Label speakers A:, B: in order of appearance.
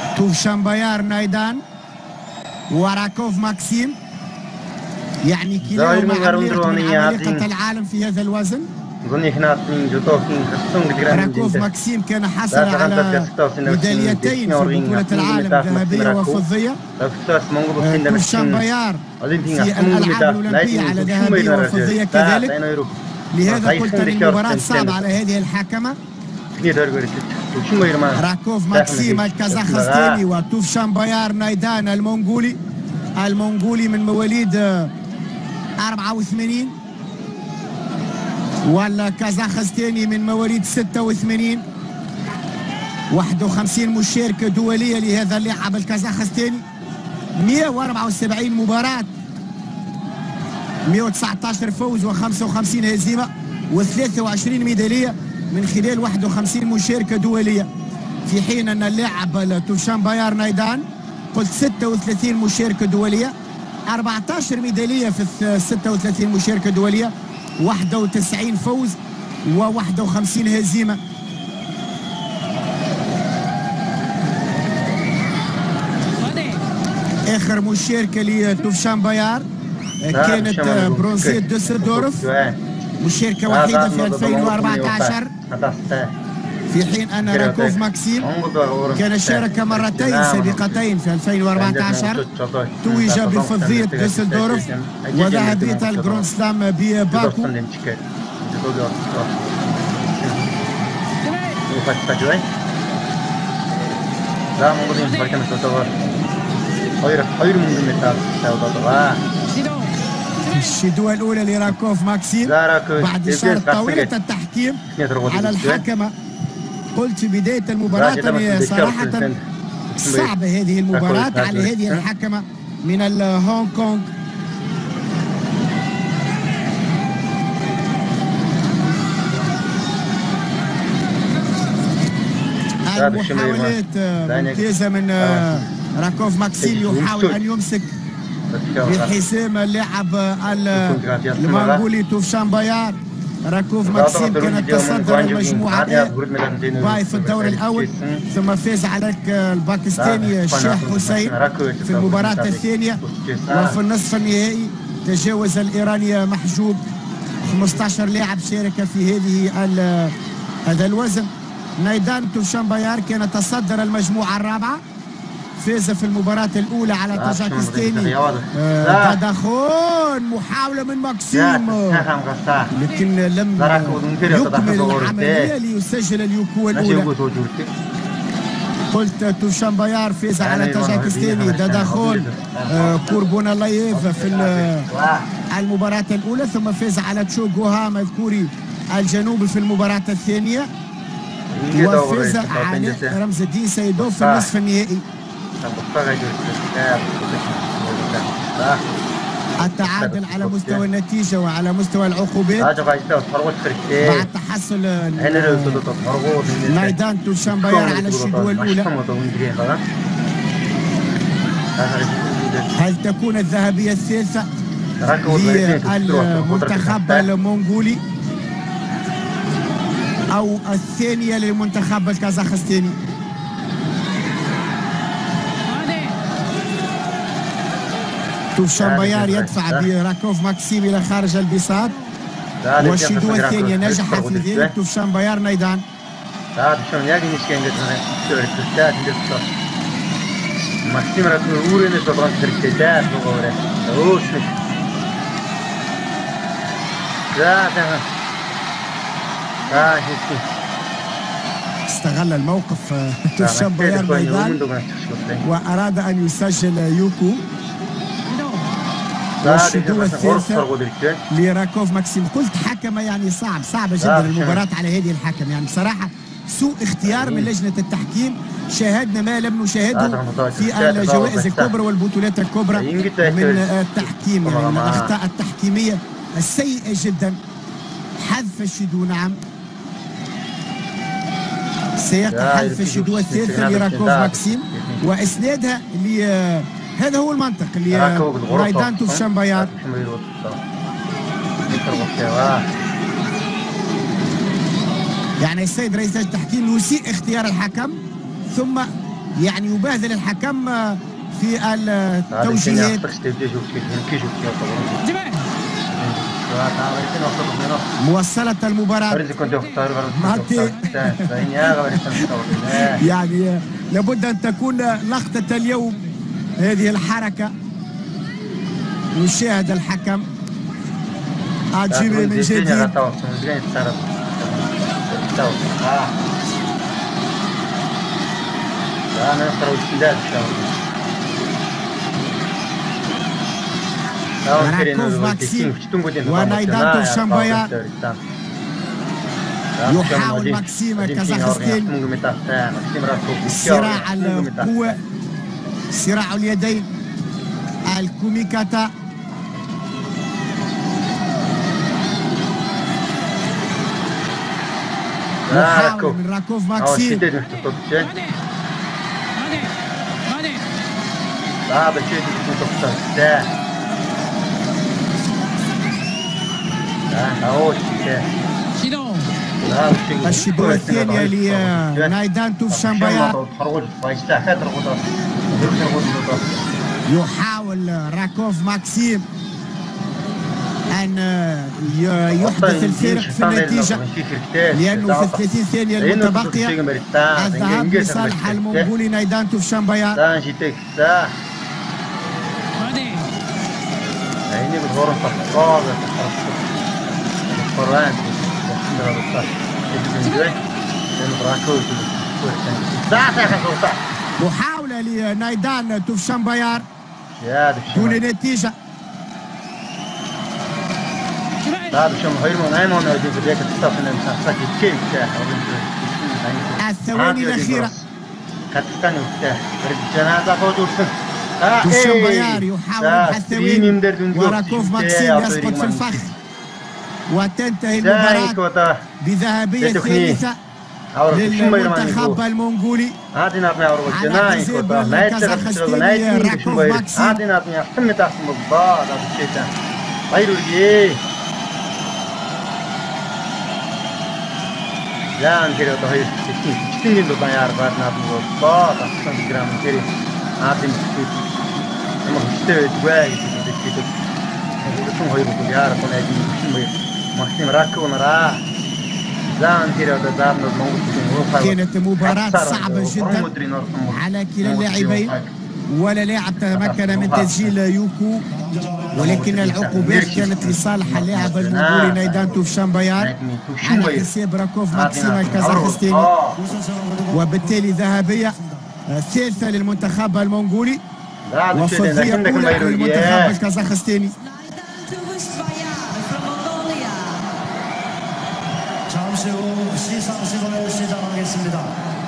A: توفشان نايدان وراكوف ماكسيم، يعني كلاهما عمالقة العالم في هذا الوزن. راكوف ماكسيم كان حصل على ميداليتين في بطولة العالم ذهبية وفضية. توفشان في الألعاب الأولمبية على ذهبية وفضية كذلك. لهذا قلت أن المباراة صعبة على هذه الحاكمة. راكوف ماكسيم الكازاخستاني وتوفشان نايدان المونغولي من مواليد 84، والكازاخستاني من مواليد 86. 51 مشاركة دولية لهذا اللاعب الكازاخستاني، 174 مباراة، 119 فوز و55 هزيمة و23 ميدالية من خلال 51 مشاركة دولية، في حين أن اللاعب توفشان نايدان قلت 36 مشاركة دولية، 14 ميدالية في 36 مشاركة دولية، 91 فوز و51 هزيمة. آخر مشاركة لتوفشان كانت برونزية دوسلدورف، مشاركة وحيدة في 2014، في حين أن راكوف ماكسيم كان شارك مرتين سابقتين في 2014، توج بفضية دوسلدورف وذهبية الجراند سلام بباكو. الشدوة الأولى لراكوف ماكسيم بعد إشارة طويلة التحكيم على الحكمة. قلت في بداية المباراة أن صراحة صعبة هذه المباراة على هذه الحكمة من هونغ كونغ. المحاولات ممتازة من راكوف ماكسيم، يحاول أن يمسك بحسام اللاعب المنغولي توفشان راكوف ماكسيم كان تصدر المجموعة باي في الدور الأول، ثم فاز على الباكستاني الشيخ حسين في المباراة الثانية، وفي النصف النهائي تجاوز الإيراني محجوب. 15 لاعب شارك في هذا الوزن. نايدان توفشان كان تصدر المجموعة الرابعة، فاز في المباراة الأولى على تاجيكستاني داداخون، محاولة من ماكسيم لكن لم يكمل العملية ليسجل اليوكو الأولى. قلت توفشان فاز على تاجيكستاني داداخون كوربونالايف في المباراة الأولى، ثم فاز على تشوغوهام الكوري الجنوبي في المباراة الثانية، وفاز على رمز الدين سيدوف في النصف النهائي. التعادل على مستوى النتيجة وعلى مستوى العقوبات بعد تحصل نايدان توفشان على الشدوة الأولى. هل تكون الذهبية الثالثة للمنتخب المونغولي أو الثانية للمنتخب الكازاخستاني؟ توفشان يدفع براكوف ماكسيم إلى خارج البساط، والشدوة الثانية نجح في ذلك توفشان نايدان. استغل الموقف توفشان نايدان وأراد أن يسجل يوكو. والشدوة الثالثة لراكوف ماكسيم. قلت حكمة يعني صعبة جدا المباراة على هذه الحكم، يعني بصراحة سوء اختيار من لجنة التحكيم. شاهدنا ما لم نشاهده في الجوائز الكبرى والبطولات الكبرى من التحكيم، يعني من الأخطاء التحكيمية السيئة جدا. حذف الشدوة، نعم سيقع حذف الشدوة الثالثة لراكوف ماكسيم وإسنادها هذا هو المنطق اللي نايدان توفشان يعني السيد رئيس التحكيم يسيء اختيار الحكم، ثم يعني يبادل الحكم في التوجيهات. موصلة المباراة يعني لابد أن تكون لقطة اليوم هذه الحركة. يشاهد الحكم عجيب من جديد. راكوف ماكسيم ونايدان توفشامبايار. يحاول ماكسيم كازاخستاني صراع القوة، صراع اليدين، الكوميكاتا. محاولة من راكوف ماكسيم. الشبوة الثانية لنايدان توفشامبايار. يحاول راكوف ماكسيم أن يحدث الفارق في النتيجة، لأنه في 30 ثانية المتبقية الذهاب لصالح المنغولي نايدان توفشامبايار. محاولة لنايدان توفشامبايار دون نتيجة. الثواني الأخيرة. توفشامبايار يحاول الثواني وراكوف ماكسيم يسقط في الفخ، وتنتهي المباراة بذهبية ثالثة للمنتخب المنغولي على حساب الكازاخستاني راكوف ماكسيم. كانت مباراة صعبة جدا على كلا اللاعبين، ولا لاعب تمكن من تسجيل يوكو، ولكن العقوبات كانت لصالح اللاعب المنغولي نايدان توفشامبايار على حساب راكوف ماكسيم الكازاخستاني، وبالتالي ذهبية ثالثة للمنتخب المنغولي وفضية أولى للمنتخب الكازاخستاني.
B: 잠시 후 시상식을 시작하겠습니다.